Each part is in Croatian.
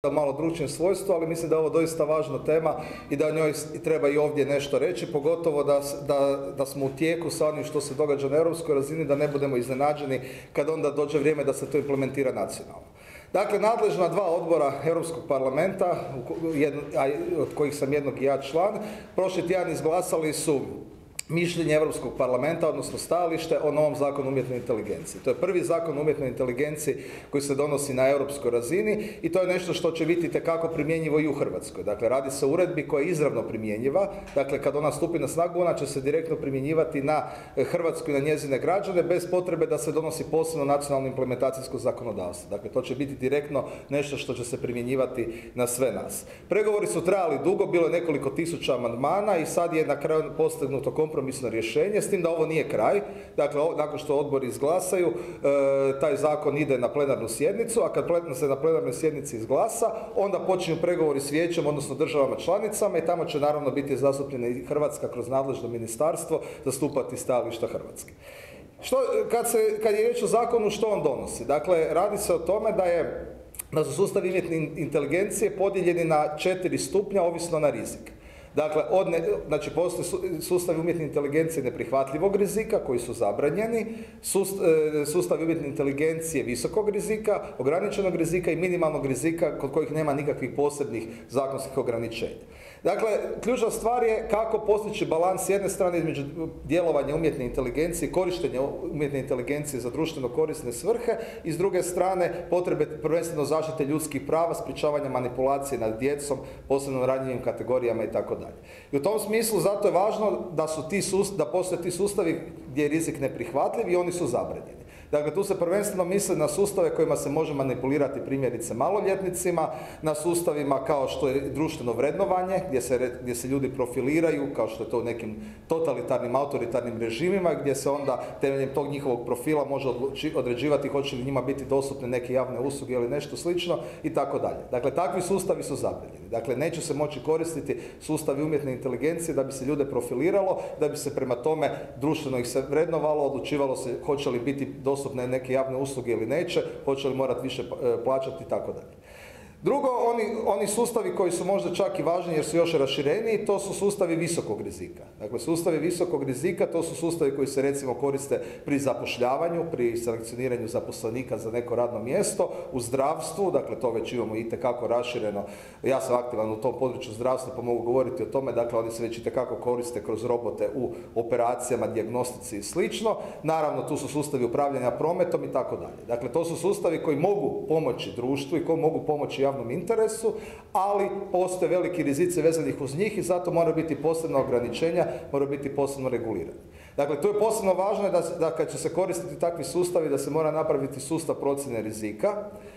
malo drugčijem svojstvu, ali mislim da je ovo doista važna tema i da o njoj treba i ovdje nešto reći, pogotovo da smo u tijeku sa onim što se događa na europskoj razini, da ne budemo iznenađeni kad onda dođe vrijeme da se to implementira nacionalno. Dakle, nadležna dva odbora Europskog parlamenta, od kojih sam jednog i ja član, prošli tjedan izglasali su mišljenje Europskog parlamenta, odnosno stajalište o novom zakonu o umjetnoj inteligenciji. To je prvi zakon o umjetnoj inteligenciji koji se donosi na europskoj razini i to je nešto što će biti itekako primjenjivo i u Hrvatskoj. Dakle, radi se o uredbi koja je izravno primjenjiva. Dakle, kad ona stupi na snagu, ona će se direktno primjenjivati na Hrvatsku i na njezine građane bez potrebe da se donosi posebno nacionalno implementacijsko zakonodavstvo. Dakle, to će biti direktno nešto što će se primjenjivati na sve nas. Pregovori su trajali dugo, bilo je nekoliko tisuća amandmana i sad je na kraju postignuto kompromisno rješenje, s tim da ovo nije kraj. Dakle, nakon što odbori izglasaju, taj zakon ide na plenarnu sjednicu, a kad se na plenarnoj sjednici izglasa, onda počinju pregovori s vijećem, odnosno državama članicama i tamo će naravno biti zastupljena i Hrvatska kroz nadležno ministarstvo zastupati stajališta Hrvatske. Kad je riječ o zakonu, što on donosi? Dakle, radi se o tome da su sustavi umjetne inteligencije podijeljeni na 4 stupnja ovisno na rizik. Dakle, znači postoje sustavi umjetne inteligencije neprihvatljivog rizika koji su zabranjeni, sustavi umjetne inteligencije visokog rizika, ograničenog rizika i minimalnog rizika kod kojih nema nikakvih posebnih zakonskih ograničenja. Dakle, ključna stvar je kako postići balans s jedne strane između djelovanja umjetne inteligencije i korištenja umjetne inteligencije za društveno korisne svrhe i s druge strane potrebe prvenstveno zaštite ljudskih prava, sprječavanja manipulacije nad djecom, posebno ranjivim kategorijama itd. I u tom smislu zato je važno da postoje ti sustavi gdje je rizik neprihvatljiv i oni su zabranjeni. Dakle, tu se prvenstveno misli na sustave kojima se može manipulirati primjerice maloljetnicima, na sustavima kao što je društveno vrednovanje, gdje se ljudi profiliraju, kao što je to u nekim totalitarnim, autoritarnim režimima, gdje se onda temeljem tog njihovog profila može određivati hoće li njima biti dostupne neke javne usluge ili nešto slično i tako dalje. Dakle, takvi sustavi su zabranjeni. Dakle, neće se moći koristiti sustavi umjetne inteligencije da bi se ljude profiliralo, da bi se prema tome društveno ih se vrednovalo, odlučivalo se hoće li biti dostupne neke javne usluge ili neće, hoće li morati više plaćati i tako dalje. Drugo, oni sustavi koji su možda čak i važni jer su još rašireniji, to su sustavi visokog rizika. Dakle, sustavi visokog rizika, to su sustavi koji se recimo koriste pri zapošljavanju, pri selekcioniranju zaposlenika za neko radno mjesto, u zdravstvu, dakle to već imamo itekako rašireno. Ja sam aktivan u tom području zdravstva pa mogu govoriti o tome, dakle oni se već itekako koriste kroz robote u operacijama, dijagnostici i slično. Naravno, tu su sustavi upravljanja prometom i tako dalje. Dakle, to su sustavi koji mogu pomoći društvu i koji mogu pomoći javnom interesu, ali postoje veliki rizici vezanih uz njih i zato mora biti posebna ograničenja, mora biti posebno regulirani. Dakle, tu je posebno važno da kad će se koristiti takvi sustavi, da se mora napraviti sustav procjene rizika,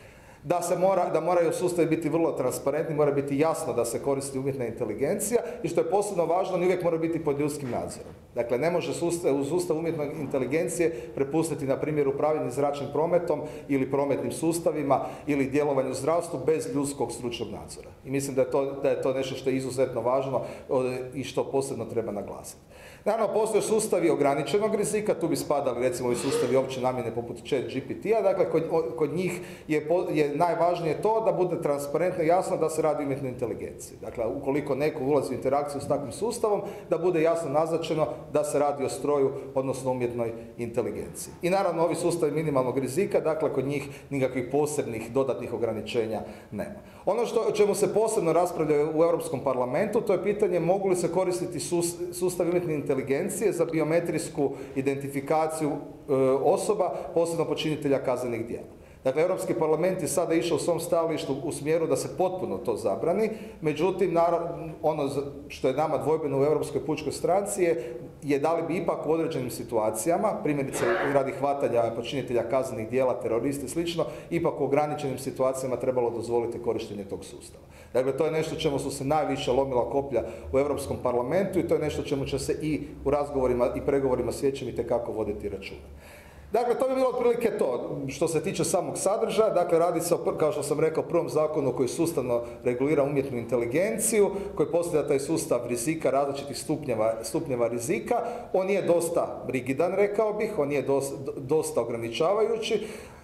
da moraju sustavi biti vrlo transparentni, mora biti jasno da se koristi umjetna inteligencija i što je posebno važno, oni uvijek moraju biti pod ljudskim nadzorom. Dakle, ne može u sustav umjetne inteligencije prepustiti, na primjer, upravljanje zračnim prometom ili prometnim sustavima ili djelovanju u zdravstvu bez ljudskog stručnog nadzora. I mislim da je to nešto što je izuzetno važno i što posebno treba naglasiti. Naravno, postoje sustavi ograničenog rizika, tu bi spadali recimo i sustavi opće namjene poput ChatGPT-a, dakle kod njih je najvažnije to da bude transparentno i jasno da se radi o umjetnoj inteligenciji. Dakle, ukoliko neko ulazi u interakciju s takvim sustavom, da bude jasno naznačeno da se radi o stroju, odnosno umjetnoj inteligenciji. I naravno, ovi sustavi minimalnog rizika, dakle kod njih nikakvih posebnih dodatnih ograničenja nema. Ono o čemu se posebno raspravlja u Europskom parlamentu, to je pitanje mogu li se koristiti sustavi umjetne inteligencije za biometrijsku identifikaciju osoba, posebno počinitelja kaznenih djela. Dakle, Europski parlament je sada išao u svom stajalištu u smjeru da se potpuno to zabrani, međutim, ono što je nama dvojbeno u Europskoj pučkoj stranci je da li bi ipak u određenim situacijama, primjerice radi hvatanja počinitelja kaznenih djela, terorista i slično, ipak u ograničenim situacijama trebalo dozvoliti korištenje tog sustava. Dakle, to je nešto čemu su se najviše lomila koplja u Europskom parlamentu i to je nešto čemu će se i u razgovorima i pregovorima s vijećem itekako voditi računa. Dakle, to bi bilo otprilike to što se tiče samog sadržaja. Dakle, radi se, kao što sam rekao, prvom zakonu koji sustavno regulira umjetnu inteligenciju, koji postavlja taj sustav rizika, različitih stupnjeva rizika. On je dosta rigidan, rekao bih, on je dosta ograničavajući.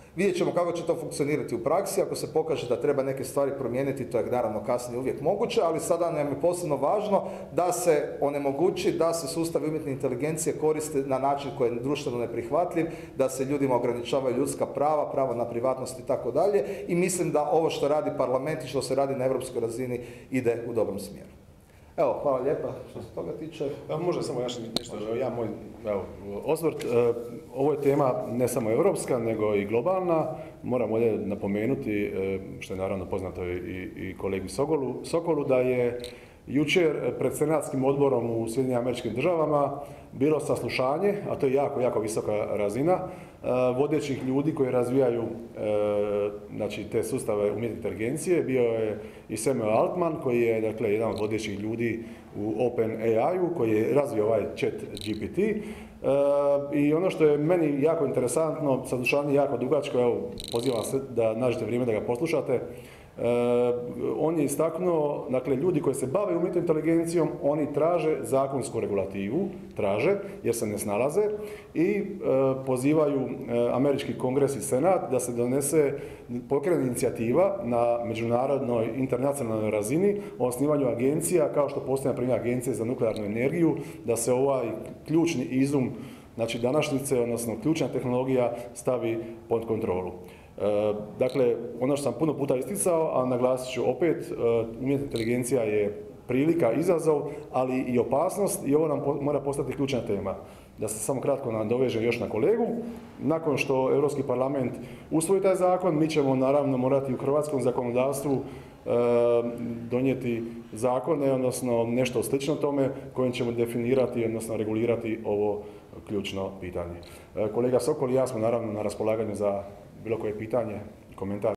Vidjet ćemo kako će to funkcionirati u praksi, ako se pokaže da treba neke stvari promijeniti, to je naravno kasnije uvijek moguće, ali sada nam je posebno važno da se onemogući da se sustav umjetne inteligencije koriste na način koji je društveno neprihvatljiv, da se ljudima ograničavaju ljudska prava, pravo na privatnost i tako dalje, i mislim da ovo što radi parlament i što se radi na europskoj razini ide u dobrom smjeru. Evo, hvala lijepa što se toga tiče. Možda samo još nešto, moj osvrt. Ovo je tema ne samo europska, nego i globalna. Moram ovdje napomenuti, što je naravno poznato i kolegi Sokolu, da je jučer pred Senatskim odborom u SAD-u bilo saslušanje, a to je jako, jako visoka razina, vodećih ljudi koji razvijaju znači, te sustave umjetne inteligencije. Bio je i Samuel Altman, koji je dakle, jedan od vodećih ljudi u OpenAI-u, koji je razvio ovaj chat GPT. I ono što je meni jako interesantno, saslušanje jako dugačko, evo, pozivam se da nađete vrijeme da ga poslušate. On je istaknuo, dakle, ljudi koji se bave umjetnom inteligencijom, oni traže zakonsku regulativu, jer se ne snalaze, i pozivaju američki kongres i senat da se pokrene inicijativa na međunarodnoj internacionalnoj razini o osnivanju agencija, kao što postoje na primjer agencije za nuklearnu energiju, da se ovaj ključni izum, znači današnjice, odnosno ključna tehnologija, stavi pod kontrolu. Dakle, ono što sam puno puta isticao, a naglasit ću opet, umjetna inteligencija je prilika, izazov, ali i opasnost, i ovo nam mora postati ključna tema. Da se samo kratko nadovežem još na kolegu. Nakon što Europski parlament usvoji taj zakon, mi ćemo naravno morati u hrvatskom zakonodavstvu donijeti zakone, odnosno nešto slično tome, kojim ćemo definirati, odnosno regulirati ovo ključno pitanje. Kolega Sokol i ja smo naravno na raspolaganju za bilo koje pitanje, komentar.